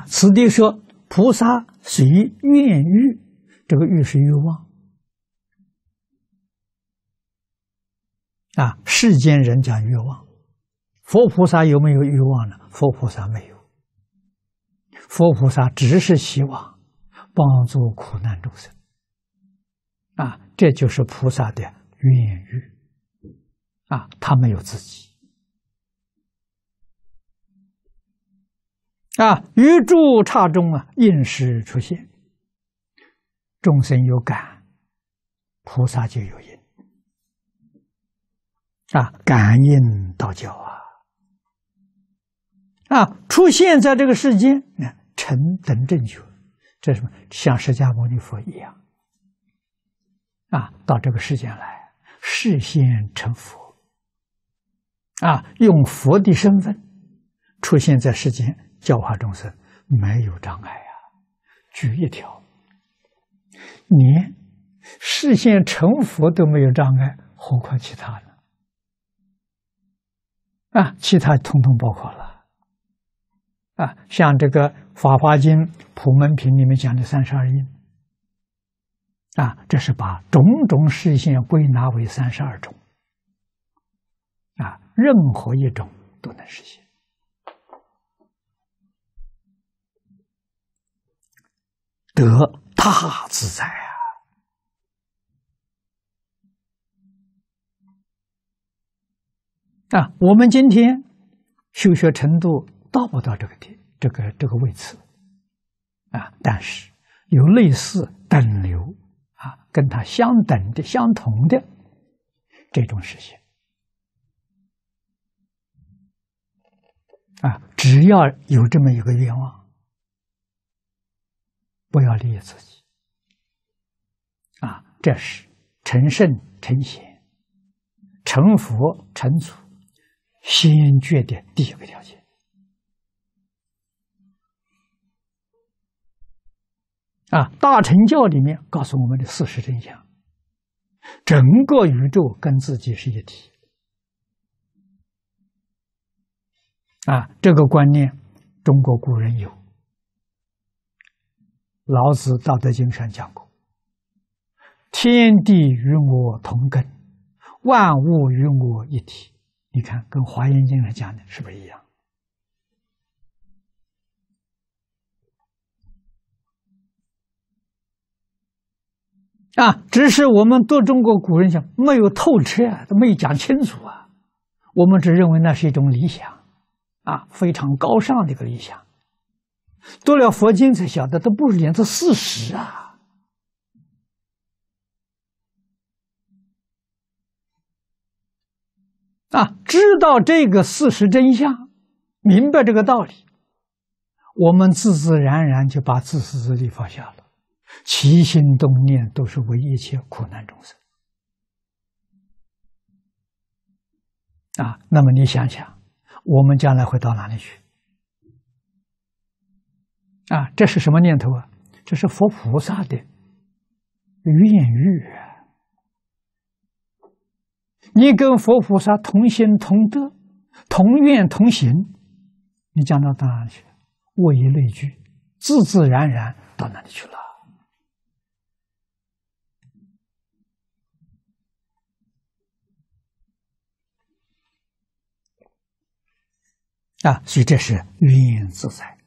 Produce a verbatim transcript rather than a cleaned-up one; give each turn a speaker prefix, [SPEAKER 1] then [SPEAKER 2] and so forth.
[SPEAKER 1] 啊，此地说菩萨随愿欲，这个欲是欲望啊，世间人讲欲望，佛菩萨有没有欲望呢？佛菩萨没有，佛菩萨只是希望帮助苦难众生啊，这就是菩萨的愿欲啊，他没有自己。啊，于诸刹中啊，应时出现，众生有感，菩萨就有因啊，感应道交啊，啊，出现在这个世间，啊，成等正觉，这是什么？像释迦牟尼佛一样啊，到这个世间来，示现成佛啊，用佛的身份出现在世间。教化众生没有障碍啊，举一条，连视线成佛都没有障碍，何况其他呢？啊，其他统统包括了啊，像这个《法华经》普门品里面讲的三十二应啊，这是把种种视线归纳为三十二种啊，任何一种都能实现。得大自在啊！啊，我们今天修学程度到不到这个地这个这个位次啊，但是有类似等流啊，跟它相等的、相同的这种实现啊，只要有这么一个愿望。不要利益自己啊！这是成圣成贤、成佛成祖先决的第一个条件啊！大乘教里面告诉我们的事实真相，整个宇宙跟自己是一体啊！这个观念，中国古人有。老子《道德经》上讲过：“天地与我同根，万物与我一体。”你看，跟《华严经》上讲的是不是一样？啊，只是我们读中国古人讲没有透彻啊，都没有讲清楚啊。我们只认为那是一种理想，啊，非常高尚的一个理想。读了佛经才晓得，这不是连这事实啊！啊，知道这个事实真相，明白这个道理，我们自自然然就把自私自利放下了，起心动念都是为一切苦难众生。啊，那么你想想，我们将来会到哪里去？啊，这是什么念头啊？这是佛菩萨的愿欲啊！你跟佛菩萨同心同德、同愿同行，你将到到哪里去？物以类聚，自自然然到哪里去了？啊，所以这是愿自在。